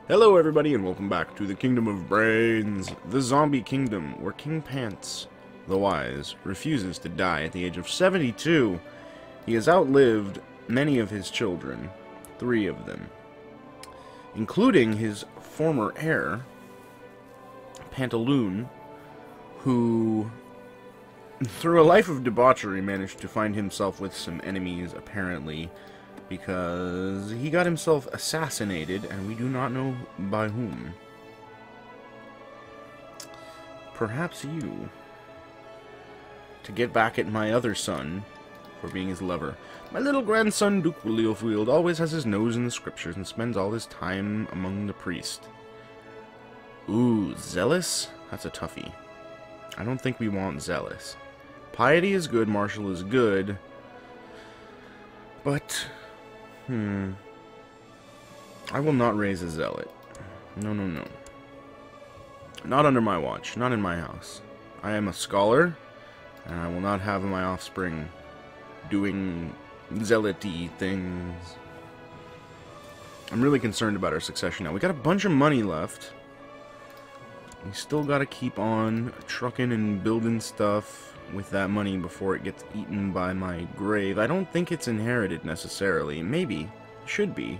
Hello everybody and welcome back to the Kingdom of Brains, the zombie kingdom, where King Pants, the Wise, refuses to die at the age of 72. He has outlived many of his children, 3 of them, including his former heir, Pantaloon, who, through a life of debauchery, managed to find himself with some enemies, apparently, because he got himself assassinated, and we do not know by whom. Perhaps you. To get back at my other son for being his lover. My little grandson, Duke Leofield, always has his nose in the scriptures and spends all his time among the priest. Ooh, zealous? That's a toughie. I don't think we want zealous. Piety is good, martial is good, but I will not raise a zealot. No, no, no. Not under my watch. Not in my house. I am a scholar, and I will not have my offspring doing zealot-y things. I'm really concerned about our succession now. We got a bunch of money left. We still gotta keep on trucking and building stuff with that money before it gets eaten by my grave. I don't think it's inherited necessarily. Maybe. Should be.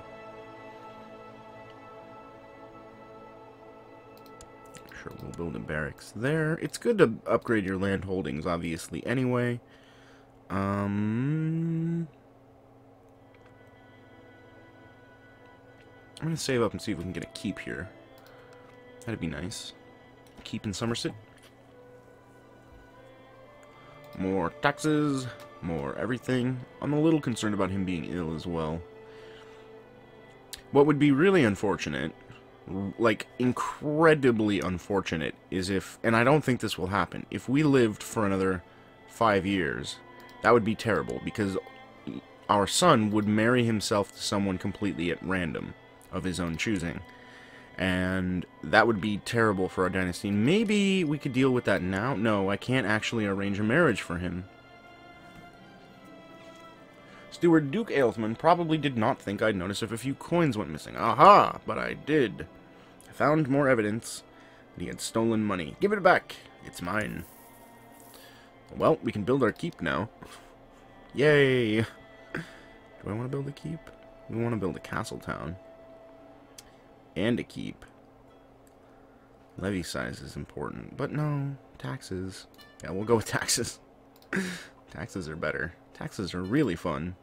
Sure, we'll build a barracks there. It's good to upgrade your land holdings, obviously, anyway. I'm gonna save up and see if we can get a keep here. That'd be nice. Keep in Somerset. More taxes, more everything. I'm a little concerned about him being ill as well. What would be really unfortunate, like incredibly unfortunate, is if, and I don't think this will happen, if we lived for another 5 years, that would be terrible, because our son would marry himself to someone completely at random, of his own choosing. And that would be terrible for our dynasty. Maybe we could deal with that now. No, I can't actually arrange a marriage for him. Steward Duke Ailsman probably did not think I'd notice if a few coins went missing. Aha! But I did. I found more evidence that he had stolen money. Give it back. It's mine. Well, we can build our keep now. Yay! Do I want to build a keep? We want to build a castle town. And a keep. Levy size is important. But no, taxes. Yeah, we'll go with taxes. Taxes are better. Taxes are really fun.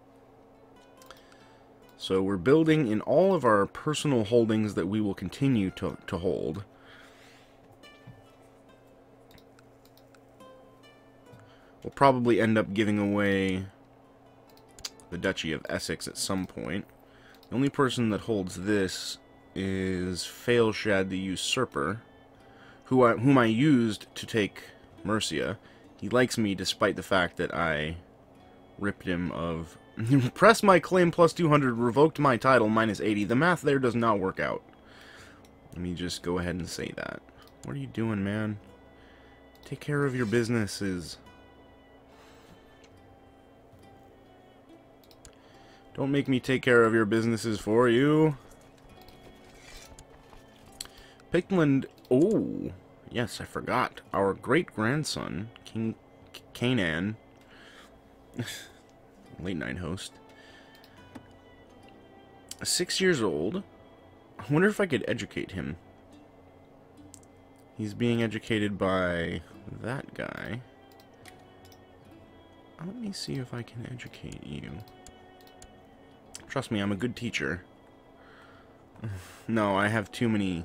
So we're building in all of our personal holdings that we will continue to hold. We'll probably end up giving away the Duchy of Essex at some point. The only person that holds this is Failshad the Usurper, whom I used to take Mercia. He likes me despite the fact that I ripped him of... Press my claim plus 200, revoked my title minus 80. The math there does not work out. Let me just go ahead and say that. What are you doing, man? Take care of your businesses. Don't make me take care of your businesses for you. Pictland, oh, yes, I forgot. Our great-grandson, King Canaan, late-night host, 6 years old. I wonder if I could educate him. He's being educated by that guy. Let me see if I can educate you. Trust me, I'm a good teacher. No, I have too many...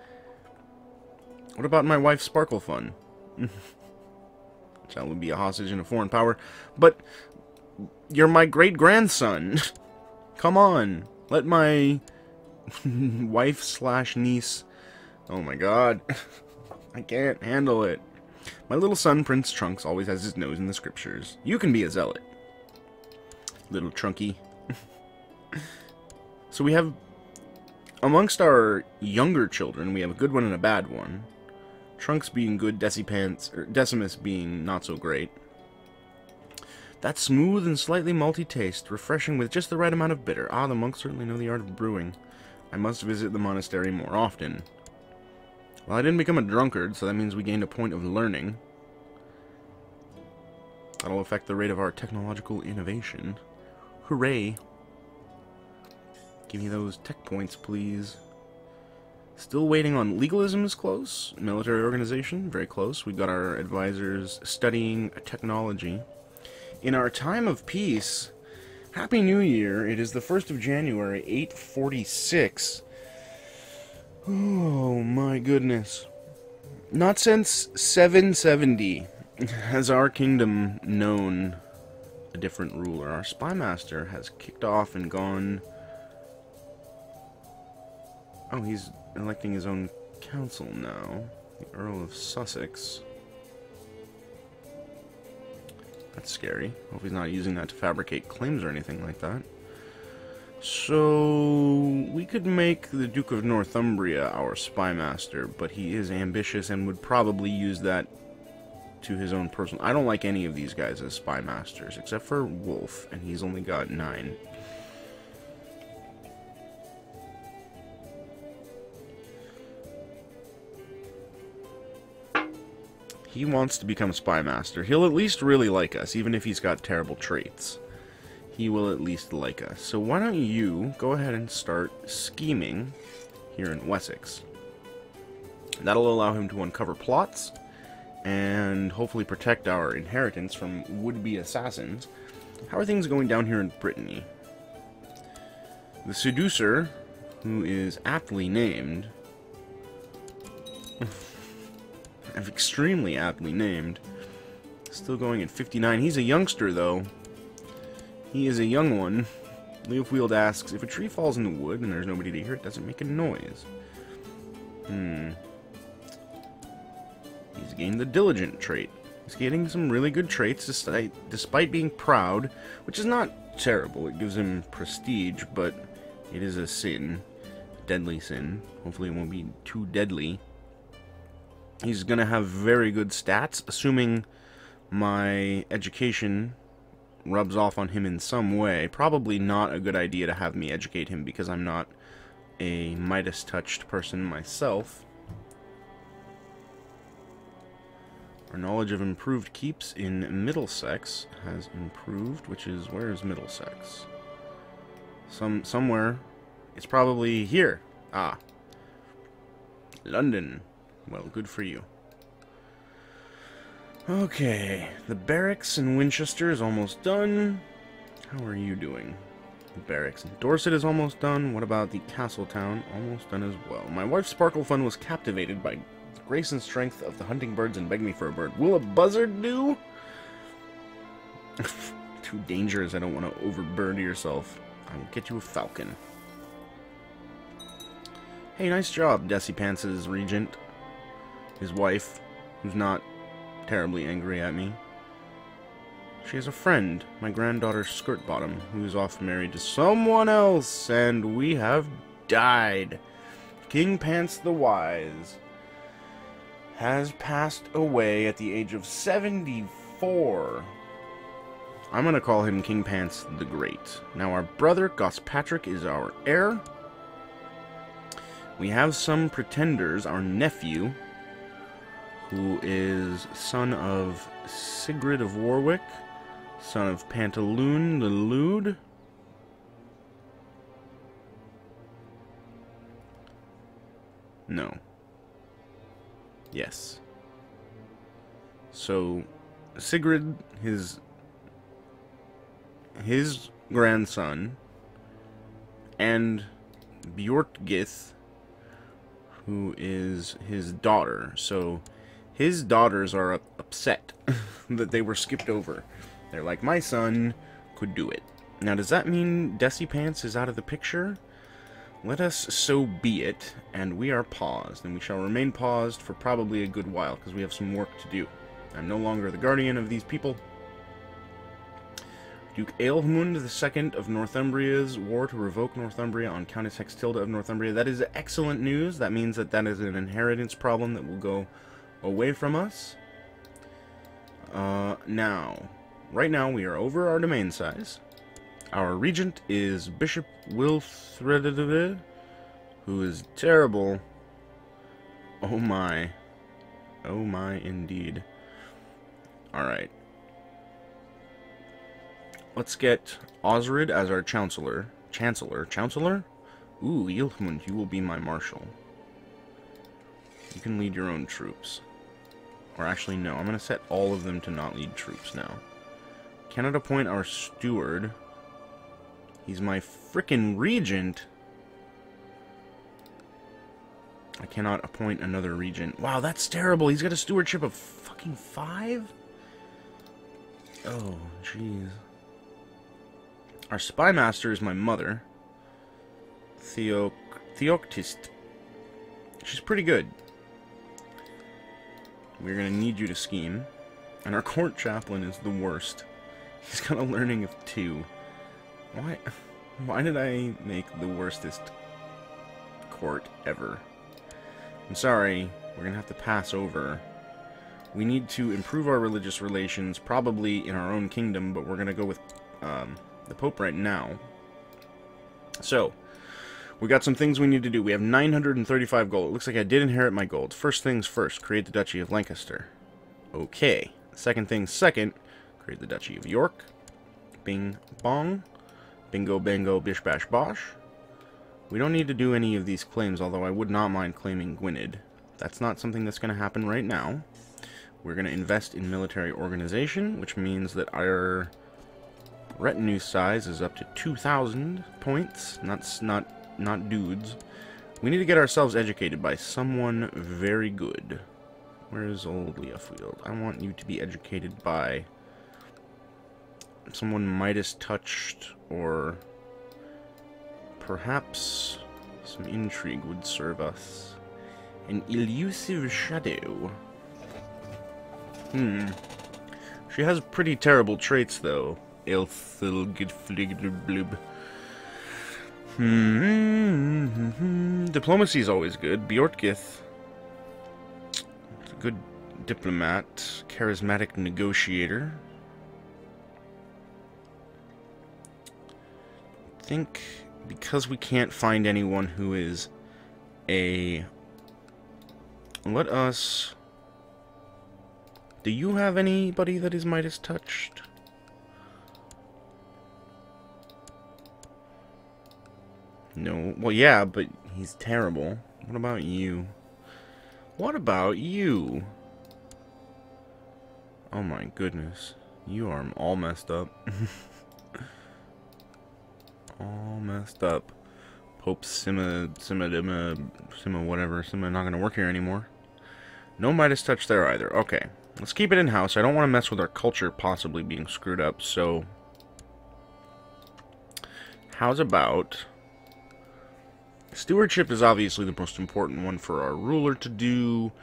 What about my wife's sparkle fun? Child would be a hostage in a foreign power. But you're my great-grandson. Come on. Let my wife/niece... Oh my god. I can't handle it. My little son, Prince Trunks, always has his nose in the scriptures. You can be a zealot. Little Trunky. So we have... Amongst our younger children, we have a good one and a bad one. Trunks being good, Decimus being not so great. That smooth and slightly malty taste, refreshing with just the right amount of bitter. Ah, the monks certainly know the art of brewing. I must visit the monastery more often. Well, I didn't become a drunkard, so that means we gained a point of learning. That'll affect the rate of our technological innovation. Hooray! Give me those tech points, please. Still waiting on legalism is close. Military organization, very close. We've got our advisors studying technology. In our time of peace, Happy New Year. It is the 1st of January, 846. Oh my goodness. Not since 770 has our kingdom known a different ruler. Our spymaster has kicked off and gone... Oh, he's electing his own council now. The Earl of Sussex. That's scary. Hope he's not using that to fabricate claims or anything like that. So, we could make the Duke of Northumbria our spymaster, but he is ambitious and would probably use that to his own personal... I don't like any of these guys as spymasters, except for Wolf, and he's only got 9. He wants to become spymaster. He'll at least really like us, even if he's got terrible traits. He will at least like us. So why don't you go ahead and start scheming here in Wessex. That'll allow him to uncover plots and hopefully protect our inheritance from would-be assassins. How are things going down here in Brittany? The seducer, who is aptly named, extremely aptly named, still going at 59. He's a youngster, though. He is a young one. Leofwield asks, if a tree falls in the wood and there's nobody to hear it, does it make a noise? He's gained the diligent trait. He's getting some really good traits despite being proud, which is not terrible. It gives him prestige, but it is a sin. A deadly sin. Hopefully it won't be too deadly. He's going to have very good stats, assuming my education rubs off on him in some way. Probably not a good idea to have me educate him because I'm not a Midas-touched person myself. Our knowledge of improved keeps in Middlesex has improved, which is, where is Middlesex? Somewhere. It's probably here. Ah. London. Well, good for you. Okay, the barracks in Winchester is almost done. How are you doing? The barracks in Dorset is almost done. What about the castle town? Almost done as well. My wife's sparkle fund was captivated by the grace and strength of the hunting birds and begged me for a bird. Will a buzzard do? Too dangerous. I don't want to overburden yourself. I will get you a falcon. Hey, nice job, Decipance's regent. His wife, who's not terribly angry at me. She has a friend, my granddaughter Skirt Bottom, who's off married to someone else, and we have died. King Pants the Wise has passed away at the age of 74. I'm gonna call him King Pants the Great. Now our brother, Gospatrick, is our heir. We have some pretenders. Our nephew, who is son of Sigrid of Warwick, son of Pantaloon the Lewd. No. Yes. So, Sigrid, his grandson, and Bjortgith, who is his daughter. So, his daughters are upset that they were skipped over. They're like, my son could do it. Now, does that mean Decipants is out of the picture? Let us so be it, and we are paused, and we shall remain paused for probably a good while, because we have some work to do. I'm no longer the guardian of these people. Duke Aelhmund II of Northumbria's war to revoke Northumbria on Countess Hextilda of Northumbria. That is excellent news. That means that that is an inheritance problem that will go away from us. Right now we are over our domain size. Our regent is Bishop Wilfred who is terrible. Oh my. Oh my, indeed. Alright. Let's get Osrid as our Chancellor. Chancellor? Ooh, Ilhmund, you will be my Marshal. You can lead your own troops. Or actually, no. I'm going to set all of them to not lead troops now. Cannot appoint our Steward. He's my frickin' Regent. I cannot appoint another Regent. Wow, that's terrible. He's got a stewardship of fucking 5? Oh, jeez. Our Spy Master is my mother. Theoctist. She's pretty good. We're going to need you to scheme. And our Court Chaplain is the worst. He's got a learning of 2. Why did I make the worstest court ever? I'm sorry, we're going to have to pass over. We need to improve our religious relations, probably in our own kingdom, but we're going to go with the Pope right now. So, we got some things we need to do. We have 935 gold. It looks like I did inherit my gold. First things first, create the Duchy of Lancaster. Okay. Second things second, create the Duchy of York. Bing, bong. Bingo, bango, bish, bash, bosh. We don't need to do any of these claims, although I would not mind claiming Gwynedd. That's not something that's going to happen right now. We're going to invest in military organization, which means that our retinue size is up to 2,000 points. Not dudes. We need to get ourselves educated by someone very good. Where is old Leofield? I want you to be educated by someone Midas touched, or perhaps some intrigue would serve us. An elusive shadow. She has pretty terrible traits, though. Diplomacy is always good. Bjorkith. Good diplomat. Charismatic negotiator. I think because we can't find anyone who is a... Let us... Do you have anybody that is Midas touched? No. Well, yeah, but he's terrible. What about you? What about you? Oh my goodness. You are all messed up. All messed up. Pope Sima, whatever. Sima not gonna work here anymore. No Midas touch there either. Okay. Let's keep it in-house. I don't want to mess with our culture possibly being screwed up, so... How's about... Stewardship is obviously the most important one for our ruler to do.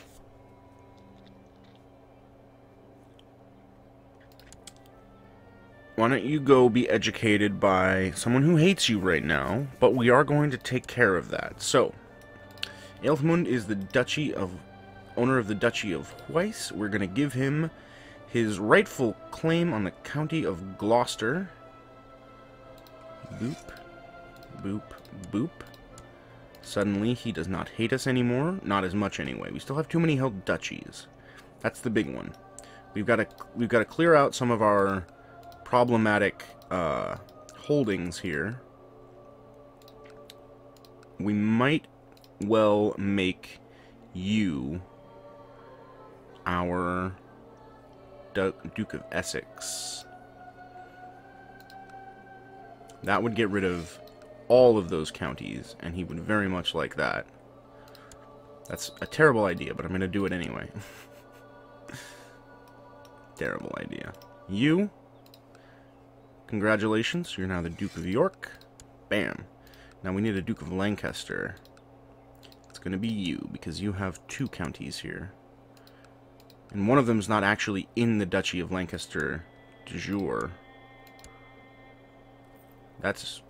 Why don't you go be educated by someone who hates you right now, but we are going to take care of that. So, Ilhmund is the owner of the Duchy of Weiss. We're going to give him his rightful claim on the county of Gloucester. Boop, boop, boop. Suddenly, he does not hate us anymore. Not as much anyway. We still have too many held duchies. That's the big one. We've got to clear out some of our problematic holdings here. We might well make you our Duke of Essex. That would get rid of all of those counties, and he would very much like that. That's a terrible idea, but I'm going to do it anyway. Terrible idea. You, congratulations, you're now the Duke of York. Bam. Now we need a Duke of Lancaster. It's going to be you, because you have 2 counties here. And one of them is not actually in the Duchy of Lancaster de jure. That's...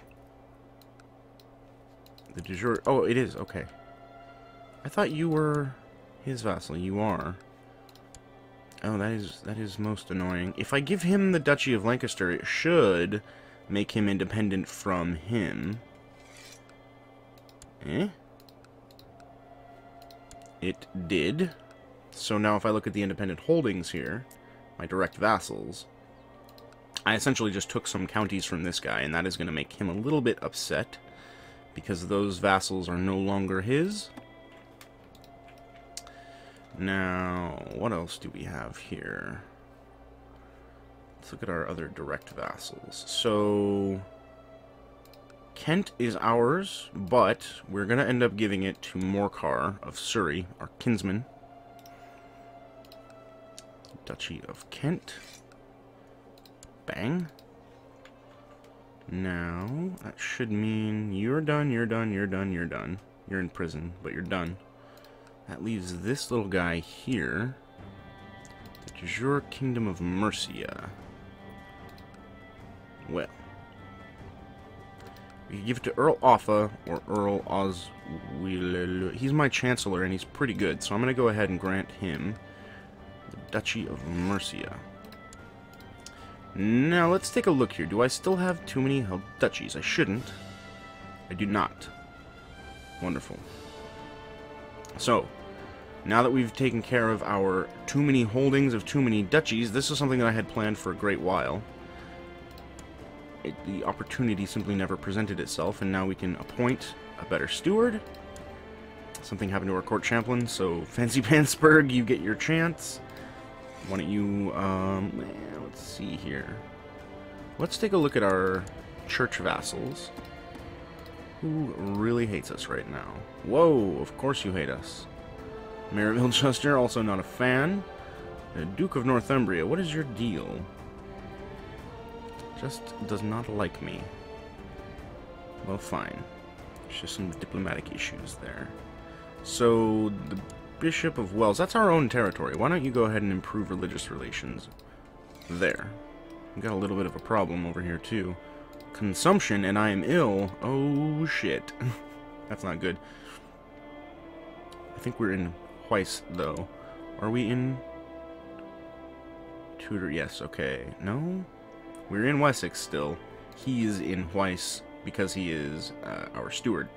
the de jure... Oh, it is. Okay. I thought you were his vassal. You are. Oh, that is most annoying. If I give him the Duchy of Lancaster, it should make him independent from him. Eh? It did. So now if I look at the independent holdings here, my direct vassals, I essentially just took some counties from this guy, and that is going to make him a little bit upset, because those vassals are no longer his. Now, what else do we have here? Let's look at our other direct vassals. So, Kent is ours, but we're going to end up giving it to Morcar of Surrey, our kinsman. Duchy of Kent. Bang. Now, that should mean you're done, you're done, you're done, you're done. You're in prison, but you're done. That leaves this little guy here. That is your Kingdom of Mercia. Well, we can give it to Earl Offa or Earl Osweiler. He's my Chancellor, and he's pretty good, so I'm going to go ahead and grant him the Duchy of Mercia. Now, let's take a look here. Do I still have too many held duchies? I shouldn't. I do not. Wonderful. So, now that we've taken care of our too many holdings of too many duchies, this is something that I had planned for a great while. The opportunity simply never presented itself, and now we can appoint a better steward. Something happened to our court chaplain, so Fancy Pantsburg, you get your chance. Why don't you, let's see here. Let's take a look at our church vassals. Who really hates us right now? Whoa, of course you hate us. Mayor of Ilchester, also not a fan. The Duke of Northumbria, what is your deal? Just does not like me. Well, fine. There's just some diplomatic issues there. So, the Bishop of Wells, that's our own territory. Why don't you go ahead and improve religious relations? There. We've got a little bit of a problem over here, too. Consumption, and I am ill. Oh, shit. That's not good. I think we're in Weiss, though. Are we in Tudor? Yes, okay. No? We're in Wessex still. He is in Weiss because he is our steward.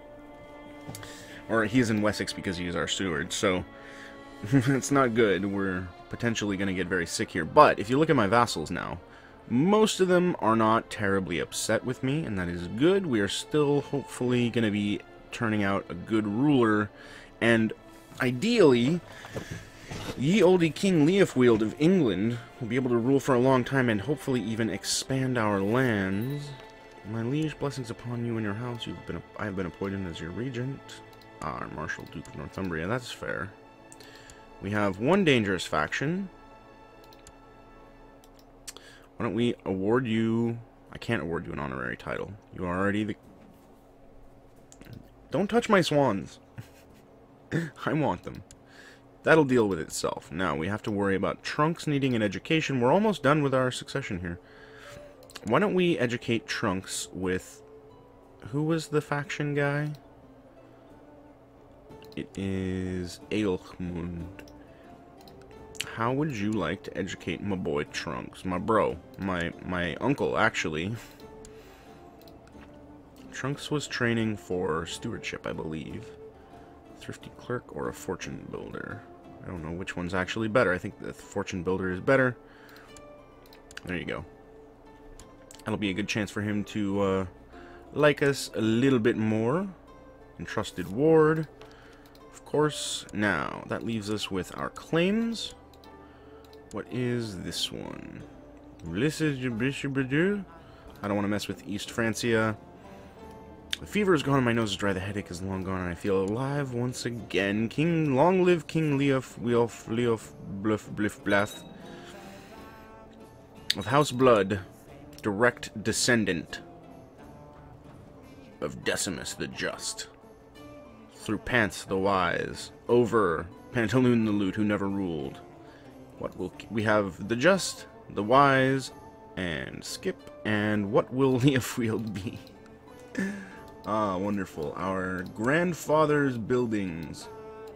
Or he is in Wessex because he is our steward, so it's not good. We're potentially going to get very sick here. But if you look at my vassals now, most of them are not terribly upset with me, and that is good. We are still hopefully going to be turning out a good ruler, and ideally, ye olde King Leofwield of England will be able to rule for a long time and hopefully even expand our lands. My liege, blessings upon you and your house. I have been appointed as your regent. Our Marshal Duke of Northumbria, that's fair. We have one dangerous faction. Why don't we award you... I can't award you an honorary title. You are already the... Don't touch my swans. I want them. That'll deal with itself. Now, we have to worry about Trunks needing an education. We're almost done with our succession here. Why don't we educate Trunks with... Who was the faction guy? It is Aelchmund. How would you like to educate my boy Trunks? My bro. My uncle, actually. Trunks was training for stewardship, I believe. Thrifty clerk or a fortune builder. I don't know which one's actually better. I think the fortune builder is better. There you go. That'll be a good chance for him to like us a little bit more. Entrusted ward. Of course. Now, that leaves us with our claims. What is this one? I don't want to mess with East Francia. The fever is gone, my nose is dry, the headache is long gone, and I feel alive once again. Long live King Leof Bluff Blath of House Blood, direct descendant of Decimus the Just. Through Pants the Wise, over Pantaloon the Lute, who never ruled. What will we have? The Just, the Wise, and Skip, and what will Leofwield be? Ah, wonderful. Our grandfather's buildings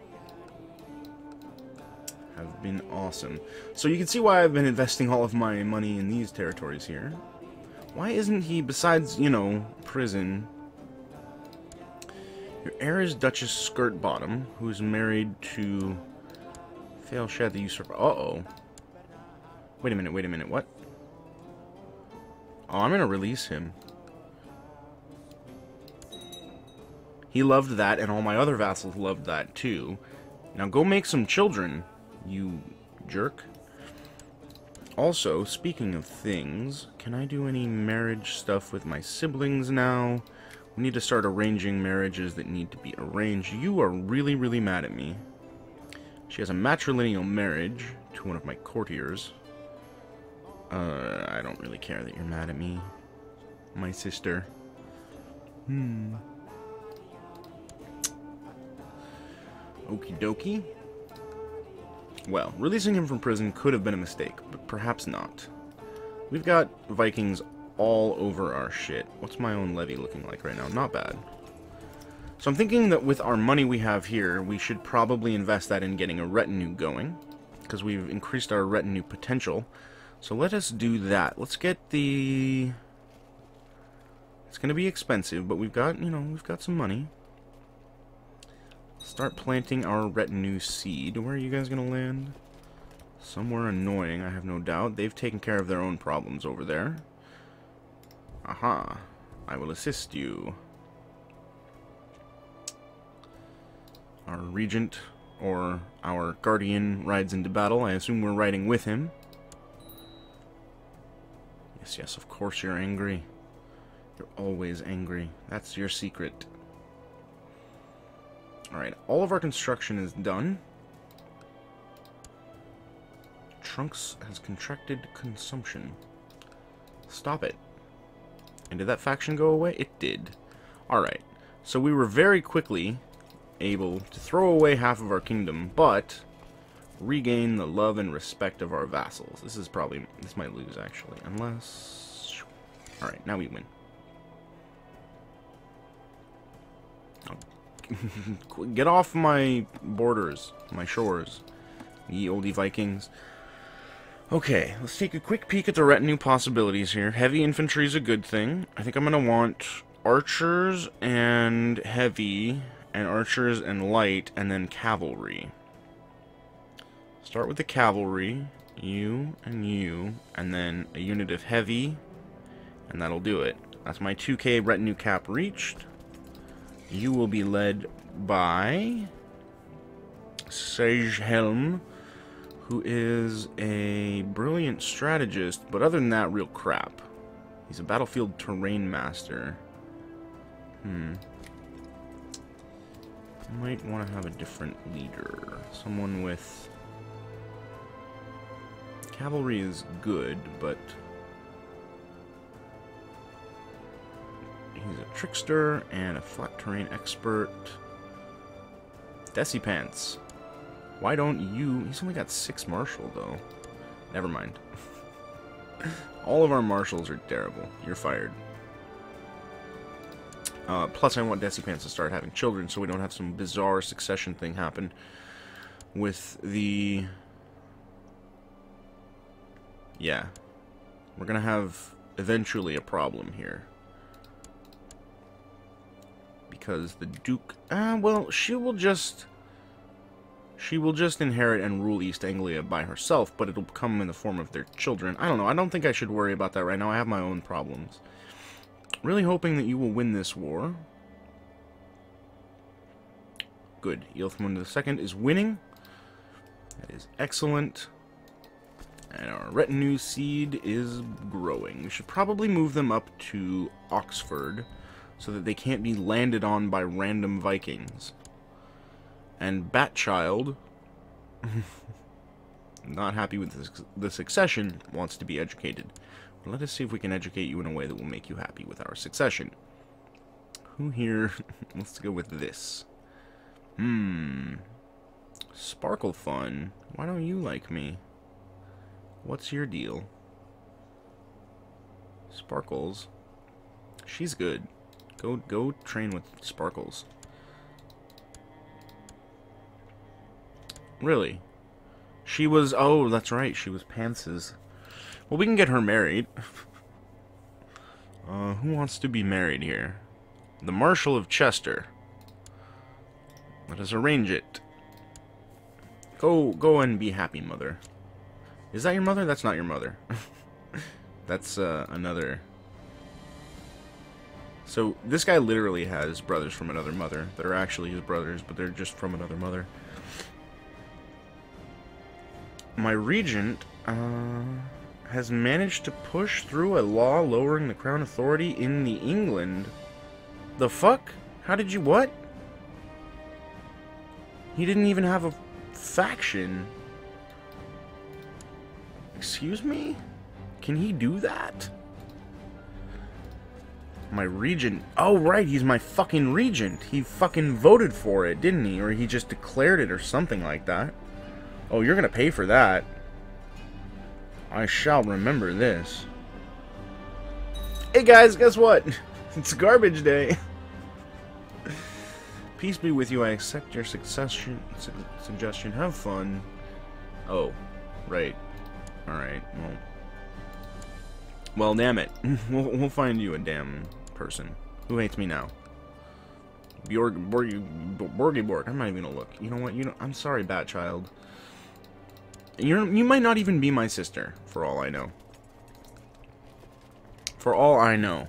have been awesome. So you can see why I've been investing all of my money in these territories here. Why isn't he, besides, you know, prison, Your heir is Duchess Skirtbottom, who is married to Failshad the Usurper. Uh-oh. Wait a minute, what? Oh, I'm gonna release him. He loved that, and all my other vassals loved that, too. Now go make some children, you jerk. Also, speaking of things, can I do any marriage stuff with my siblings now? We need to start arranging marriages that need to be arranged. You are really, really mad at me. She has a matrilineal marriage to one of my courtiers. I don't really care that you're mad at me, my sister. Okie dokie. Well, releasing him from prison could have been a mistake, but perhaps not. We've got Vikings all over our shit. What's my own levy looking like right now? Not bad. So I'm thinking that with our money we have here, we should probably invest that in getting a retinue going, because we've increased our retinue potential. So let us do that. Let's get the... It's going to be expensive, but we've got, we've got some money. Start planting our retinue seed. Where are you guys going to land? Somewhere annoying, I have no doubt. They've taken care of their own problems over there. Aha. I will assist you. Our regent, or our guardian, rides into battle. I assume we're riding with him. Yes, of course you're angry. You're always angry. That's your secret. Alright, all of our construction is done. Trunks has contracted consumption. Stop it. And did that faction go away? It did. Alright, so we were very quickly able to throw away half of our kingdom, but regain the love and respect of our vassals. This might lose, actually, unless... Alright, now we win. Get off my borders, my shores, ye oldie Vikings. Okay, let's take a quick peek at the retinue possibilities here. Heavy infantry is a good thing. I think I'm going to want archers and heavy, and archers and light, and then cavalry. Start with the cavalry, you, and then a unit of heavy, and that'll do it. That's my 2k retinue cap reached. You will be led by Sagehelm, who is a brilliant strategist, but other than that, real crap. He's a battlefield terrain master. Might want to have a different leader. Someone with... Cavalry is good, but... He's a trickster and a flat terrain expert. Decipants. Why don't you... He's only got 6 martial, though. Never mind. All of our marshals are terrible. You're fired. Plus, I want Decipants to start having children so we don't have some bizarre succession thing happen with the... Yeah. We're gonna have eventually a problem here. Because the Duke... well, she will just inherit and rule East Anglia by herself, but it'll come in the form of their children. I don't know. I don't think I should worry about that right now. I have my own problems. Really hoping that you will win this war. Good. Ealhmund II is winning. That is excellent. And our retinue seed is growing. We should probably move them up to Oxford, so that they can't be landed on by random Vikings. And Batchild, not happy with the succession, wants to be educated. Well, let us see if we can educate you in a way that will make you happy with our succession. Who here... Let's go with this. Sparkle Fun. Why don't you like me? What's your deal? Sparkles. She's good. Go train with Sparkles. Really? She was... Oh, that's right. She was Pants's. Well, we can get her married. Who wants to be married here? The Marshal of Chester. Let us arrange it. Go and be happy, mother. Is that your mother? That's not your mother. That's another. So this guy literally has brothers from another mother that are actually his brothers, but they're just from another mother. My regent has managed to push through a law lowering the crown authority in the England. The fuck? How did you what? He didn't even have a faction. Excuse me? Can he do that? My regent. Oh, right, he's my fucking regent. He fucking voted for it, didn't he? Or he just declared it or something like that. Oh, you're gonna pay for that. I shall remember this. Hey guys, guess what? It's garbage day. Peace be with you. I accept your suggestion. Have fun. Oh, right. Alright, well, damn it. We'll find you a damn person. Who hates me now? Borgibort. I'm not even gonna look. You know what? I'm sorry, Bat Child. You might not even be my sister, for all I know. For all I know.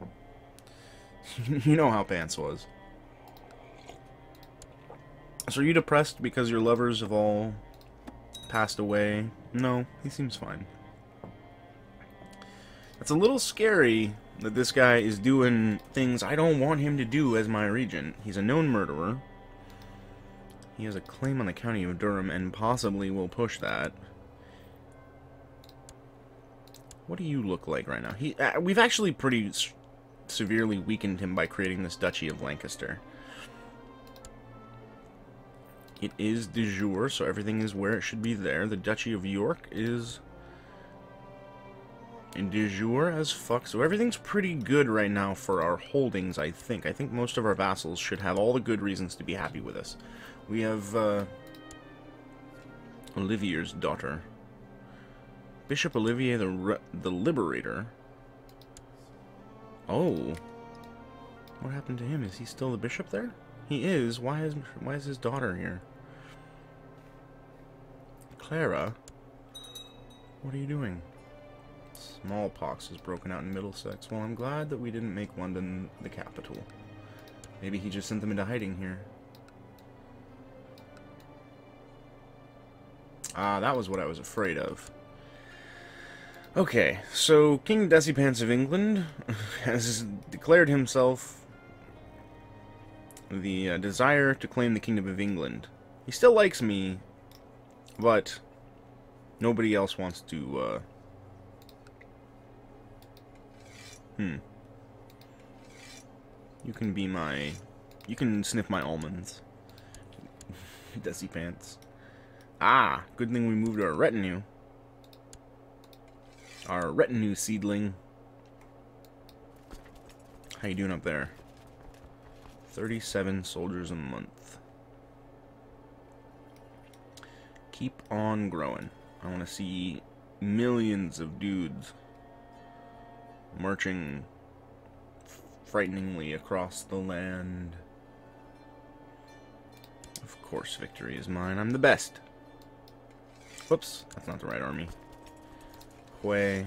You know how Pants was. So are you depressed because your lovers have all passed away? No, he seems fine. It's a little scary that this guy is doing things I don't want him to do as my regent. He's a known murderer. He has a claim on the county of Durham and possibly will push that. What do you look like right now? We've actually pretty severely weakened him by creating this Duchy of Lancaster. It is de jure, so everything is where it should be there. The Duchy of York is de jure as fuck, so everything's pretty good right now for our holdings, I think. I think most of our vassals should have all the good reasons to be happy with us. We have, Olivier's daughter. Bishop Olivier the Liberator. Oh. What happened to him? Is he still the bishop there? He is. Why is his daughter here? Clara? What are you doing? Smallpox is broken out in Middlesex. Well, I'm glad that we didn't make London the capital. Maybe he just sent them into hiding here. Ah, that was what I was afraid of. Okay, so King Decipants of England has declared himself the desire to claim the Kingdom of England. He still likes me, but nobody else wants to, You can be my... You can sniff my almonds. Decipants. Ah, good thing we moved our retinue. Our retinue seedling. How you doing up there? 37 soldiers a month. Keep on growing. I want to see millions of dudes marching frighteningly across the land. Of course, victory is mine. I'm the best. Whoops, that's not the right army. Way.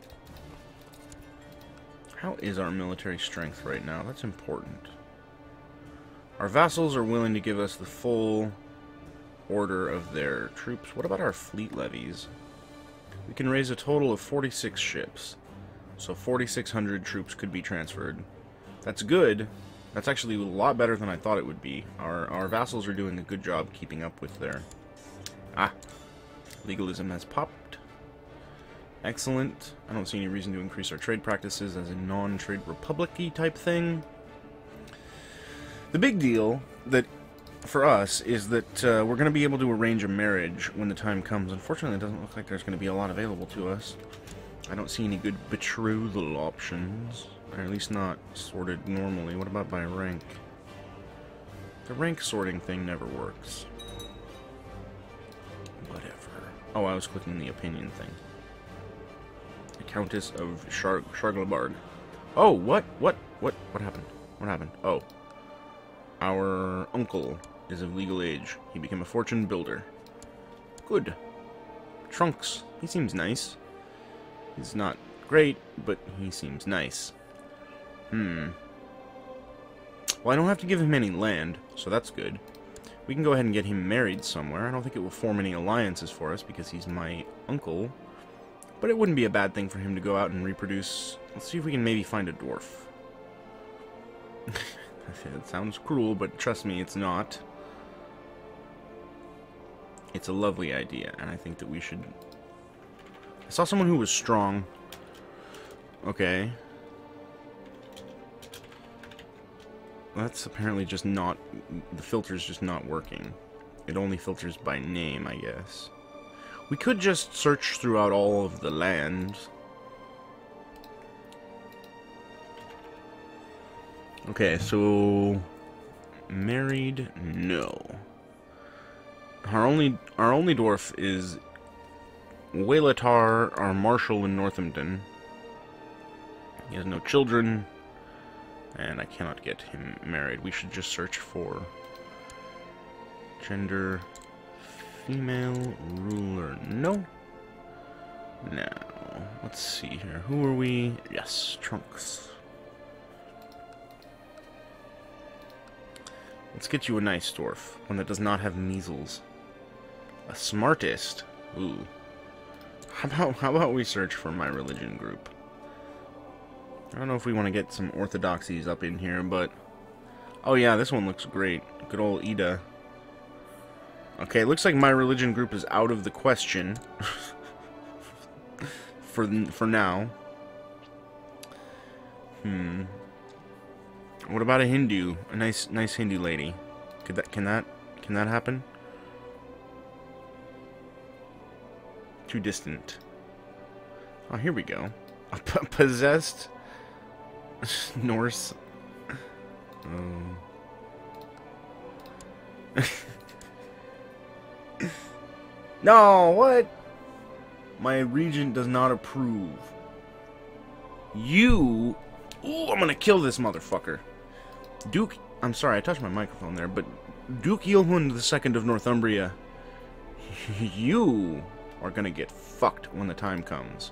How is our military strength right now? That's important. Our vassals are willing to give us the full order of their troops. What about our fleet levies? We can raise a total of 46 ships. So 4,600 troops could be transferred. That's good. That's actually a lot better than I thought it would be. Our vassals are doing a good job keeping up with their... Ah. Legalism has popped. Excellent. I don't see any reason to increase our trade practices as a non-trade republic-y type thing. The big deal that for us is that we're going to be able to arrange a marriage when the time comes. Unfortunately, it doesn't look like there's going to be a lot available to us. I don't see any good betrothal options. Or at least not sorted normally. What about by rank? The rank sorting thing never works. Whatever. Oh, I was clicking the opinion thing. The Countess of Charglebarg. Oh, what happened? What happened? Oh. Our uncle is of legal age. He became a fortune builder. Good. Trunks. He seems nice. He's not great, but he seems nice. Well, I don't have to give him any land, so that's good. We can go ahead and get him married somewhere. I don't think it will form any alliances for us because he's my uncle. But it wouldn't be a bad thing for him to go out and reproduce. Let's see if we can maybe find a dwarf. It sounds cruel, but trust me, it's not. It's a lovely idea, and I think that we should... I saw someone who was strong. Okay. That's apparently just not... The filter's just not working. It only filters by name, I guess. We could just search throughout all of the land. Okay, so... Married? No. Our only dwarf is Wailatar, our marshal in Northampton. He has no children, and I cannot get him married. We should just search for gender, female, ruler. No. Now, let's see here. Who are we? Yes, Trunks. Let's get you a nice dwarf, one that does not have measles. A smartest. Ooh. How about we search for my religion group? I don't know if we want to get some orthodoxies up in here, but... Oh yeah, this one looks great. Good old Ida. Okay, looks like my religion group is out of the question. for now. What about a Hindu? A nice Hindu lady. Can that happen? Too distant. Oh, here we go. A possessed Norse. No, what? My regent does not approve. You... Ooh, I'm gonna kill this motherfucker. Duke... I'm sorry, I touched my microphone there, but Duke Ealhund II of Northumbria, you are gonna get fucked when the time comes.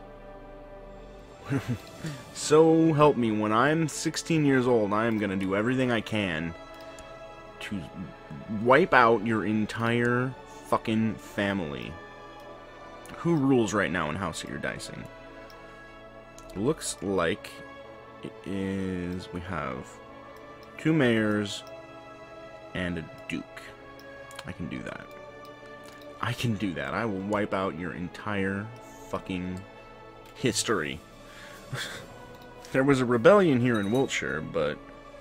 So help me, when I'm 16 years old, I am gonna do everything I can to wipe out your entire fucking family. Who rules right now in House that you're dicing? Looks like it is... We have 2 mayors and a duke. I can do that. I can do that. I will wipe out your entire fucking history. There was a rebellion here in Wiltshire, but...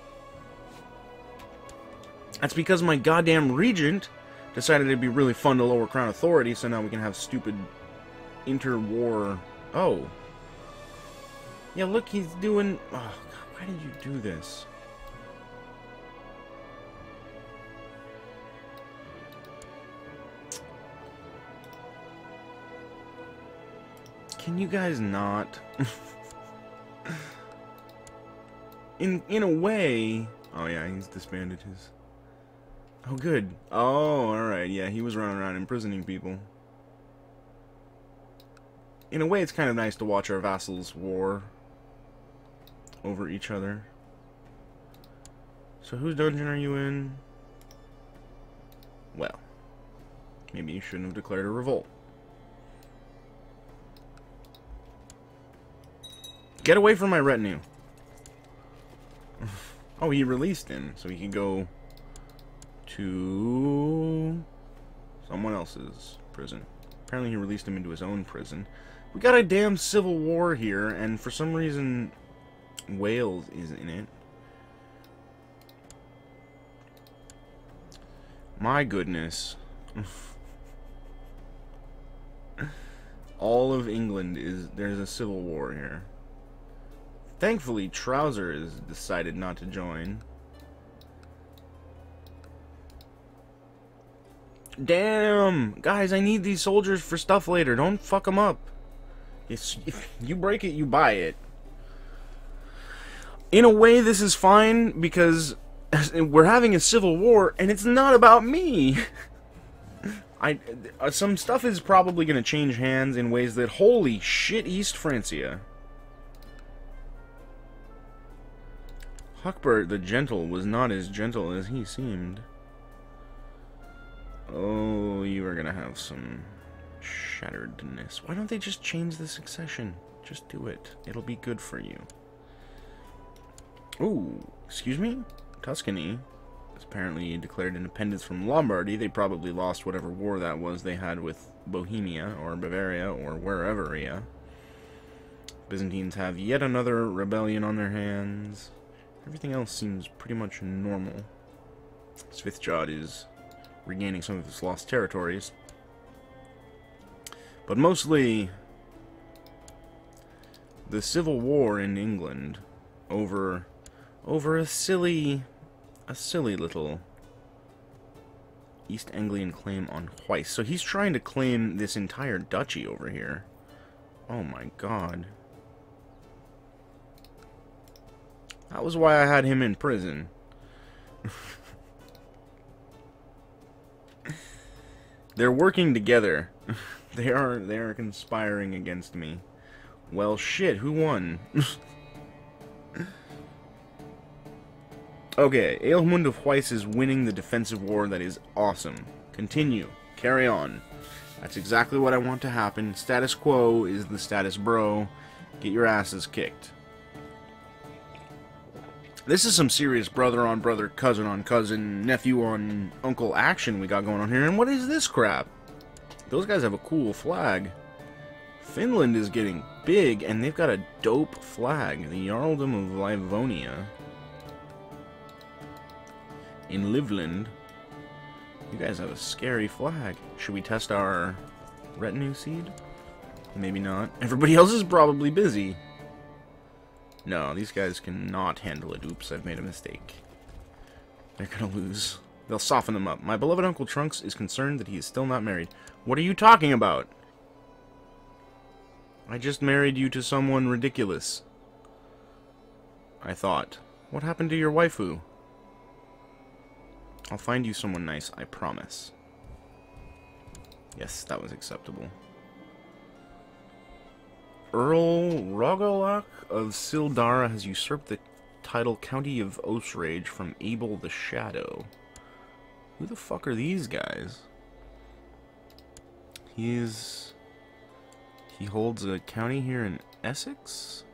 That's because my goddamn regent decided it'd be really fun to lower crown authority, so now we can have stupid interwar... Oh. Yeah, look, he's doing... Oh, God, why did you do this? Can you guys not? In a way... Oh, yeah, he's disbanded his... Oh, good. Oh, alright, yeah, he was running around imprisoning people. In a way, it's kind of nice to watch our vassals war over each other. So whose dungeon are you in? Well, maybe you shouldn't have declared a revolt. Get away from my retinue. Oh, he released him, so he can go to someone else's prison. Apparently he released him into his own prison. We got a damn civil war here, and for some reason Wales is in it. My goodness. All of England is... There's a civil war here. Thankfully, Trouser has decided not to join. Damn! Guys, I need these soldiers for stuff later. Don't fuck them up. If you break it, you buy it. In a way, this is fine, because we're having a civil war, and it's not about me. Some stuff is probably going to change hands in ways that, holy shit, East Francia. Huckbert the Gentle was not as gentle as he seemed. Oh, you are going to have some shatteredness. Why don't they just change the succession? Just do it. It'll be good for you. Ooh, excuse me? Tuscany has apparently declared independence from Lombardy. They probably lost whatever war that was they had with Bohemia or Bavaria or wherever. Byzantines have yet another rebellion on their hands. Everything else seems pretty much normal. Svithjod is regaining some of its lost territories. But mostly the civil war in England over a silly little East Anglian claim on Huis. So he's trying to claim this entire duchy over here. Oh my god. That was why I had him in prison. They're working together. They are conspiring against me. Well, shit, who won? Okay, Aelmund of Huis is winning the defensive war. That is awesome. Continue. Carry on. That's exactly what I want to happen. Status quo is the status bro. Get your asses kicked. This is some serious brother-on-brother, cousin-on-cousin, nephew-on-uncle action we got going on here. And what is this crap? Those guys have a cool flag. Finland is getting big, and they've got a dope flag. The Jarldom of Livonia. In Livland. You guys have a scary flag. Should we test our retinue seed? Maybe not. Everybody else is probably busy. No, these guys cannot handle it. Oops, I've made a mistake. They're gonna lose. They'll soften them up. My beloved Uncle Trunks is concerned that he is still not married. What are you talking about? I just married you to someone ridiculous. I thought. What happened to your waifu? I'll find you someone nice, I promise. Yes, that was acceptable. Earl Rogolak of Sildara has usurped the title County of Osrage from Abel the Shadow. Who the fuck are these guys? He holds a county here in Essex?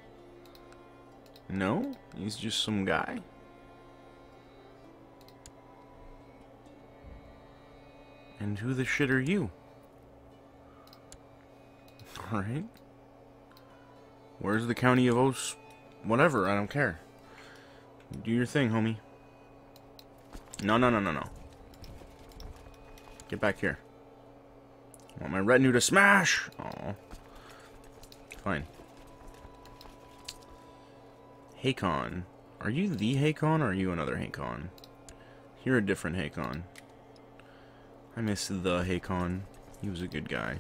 No? He's just some guy? And who the shit are you? Alright. Where's the county of Os... Whatever, I don't care. Do your thing, homie. No. Get back here. I want my retinue to smash! Aw. Fine. Hakon. Are you the Hakon, or are you another Hakon? You're a different Hakon. I miss the Hakon. He was a good guy.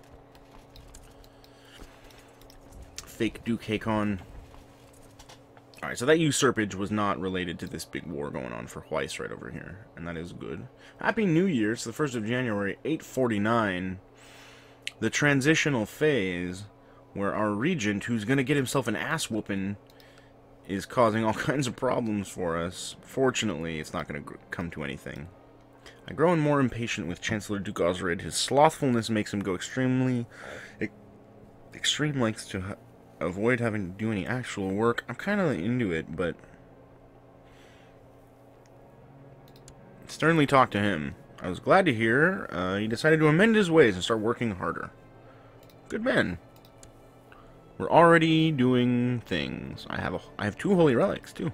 Fake Duke Hakon. Alright, so that usurpage was not related to this big war going on for Huis right over here. And that is good. Happy New Year. It's the 1st of January, 849. The transitional phase where our regent, who's going to get himself an ass whooping, is causing all kinds of problems for us. Fortunately, it's not going to come to anything. I grow more impatient with Chancellor Duke Osred. His slothfulness makes him go extreme lengths to avoid having to do any actual work. I'm kind of into it, but sternly talk to him. I was glad to hear he decided to amend his ways and start working harder. Good man. We're already doing things. I have 2 holy relics too.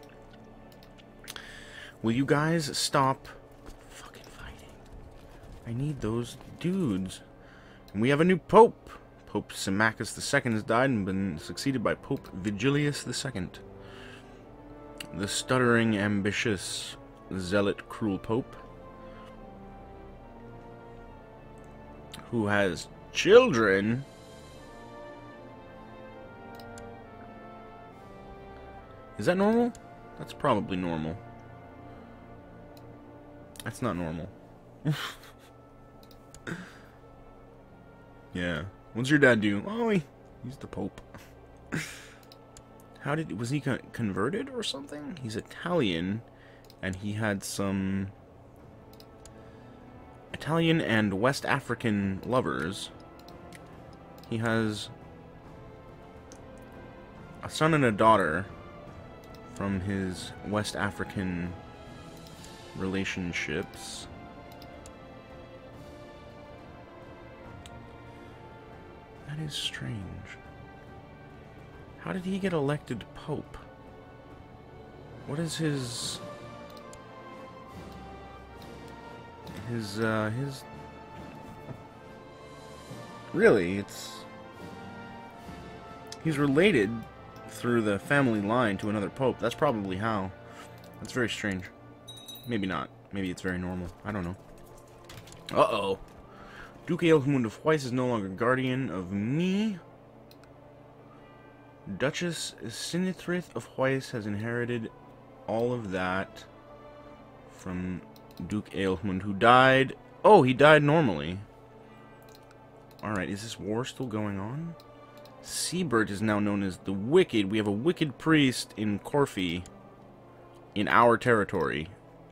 Will you guys stop fucking fighting? I need those dudes. And we have a new pope. Pope Symmachus II has died and been succeeded by Pope Vigilius II. The stuttering, ambitious, zealot, cruel pope, who has children. Is that normal? That's probably normal. That's not normal. Yeah. What's your dad do? Oh, he's the Pope. Was he converted or something? He's Italian, and he had some Italian and West African lovers. He has a son and a daughter from his West African relationships. That is strange. How did he get elected Pope? What is his... Really, he's related through the family line to another Pope. That's probably how. That's very strange. Maybe not. Maybe it's very normal. I don't know. Uh-oh. Duke Aelhmund of Weiss is no longer guardian of me. Duchess Sinithrith of Weiss has inherited all of that from Duke Aelhmund, who died... Oh, he died normally. Alright, is this war still going on? Siebert is now known as the Wicked. We have a Wicked Priest in Corfu in our territory.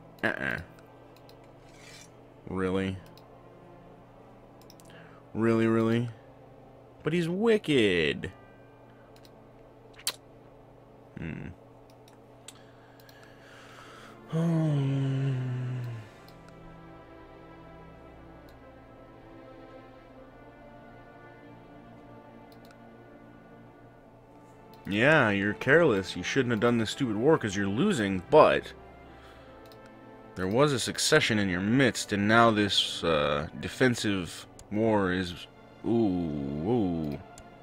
Really? Really, really? But he's wicked. Yeah, you're careless. You shouldn't have done this stupid war because you're losing, but there was a succession in your midst, and now this defensive war is... Ooh.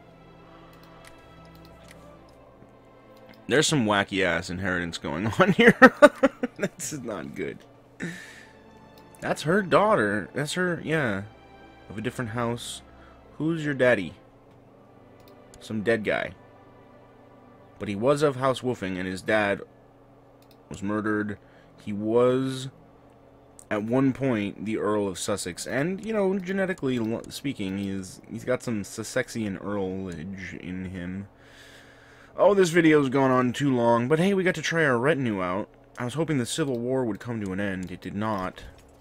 There's some wacky-ass inheritance going on here. This is not good. That's her daughter. That's her, yeah. Of a different house. Who's your daddy? Some dead guy. But he was of House Wolfing, and his dad was murdered. He was, at one point, the Earl of Sussex. And, you know, genetically speaking, he's got some Sussexian Earlage in him. Oh, this video's gone on too long. But hey, we got to try our retinue out. I was hoping the Civil War would come to an end. It did not.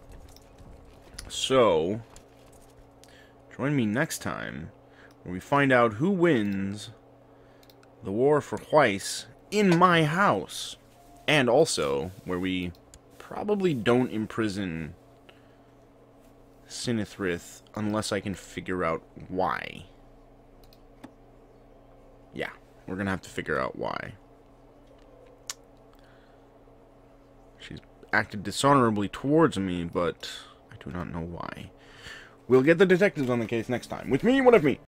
So, join me next time, where we find out who wins the war for Weiss in my house. And also, where we probably don't imprison Sinithrith unless I can figure out why. Yeah, we're gonna have to figure out why. She's acted dishonorably towards me, but I do not know why. We'll get the detectives on the case next time. With me, what of me?